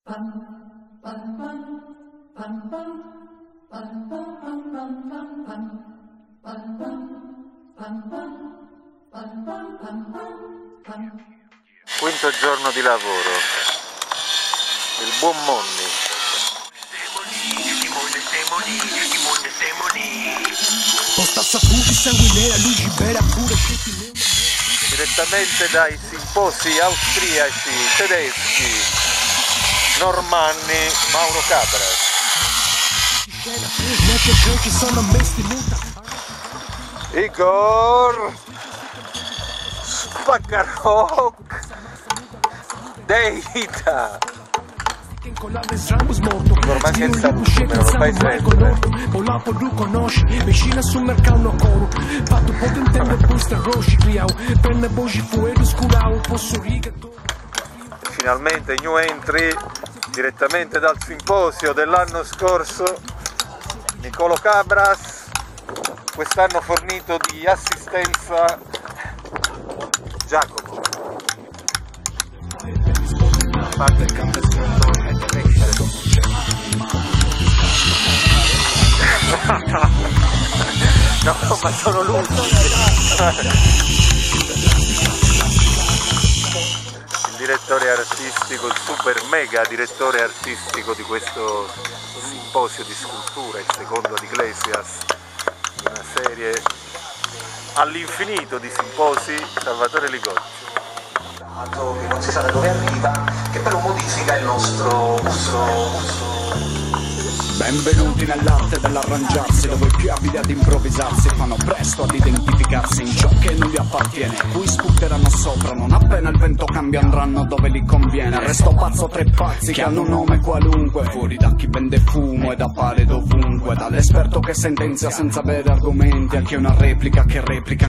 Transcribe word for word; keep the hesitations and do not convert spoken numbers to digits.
Quinto giorno di lavoro. Il buon Monni. Direttamente dai simposi austriaci, tedeschi, normanni, Mauro Cabras. Igor Spaccaroc Deita. Igor, manca il saluto, me lo fai sempre. Finalmente new entry direttamente dal simposio dell'anno scorso, Nicolo Cabras, quest'anno fornito di assistenza Giacomo. No, ma sono lui. Il direttore artistico, il super mega direttore artistico di questo simposio di scultura, il secondo ad Iglesias, una serie all'infinito di simposi, Salvatore Ligocci. Che non si sa da dove arriva, che però modifica il nostro uso. Benvenuti nell'arte dell'arrangiarsi, dove i più abili ad improvvisarsi fanno presto ad identificarsi in ciò che non gli appartiene, cui sputeranno sopra, non appena il vento cambia andranno dove li conviene. Resto pazzo tre pazzi che hanno un nome qualunque, fuori da chi vende fumo ed appare dovunque, dall'esperto che sentenzia senza avere argomenti a chi è una replica che replica.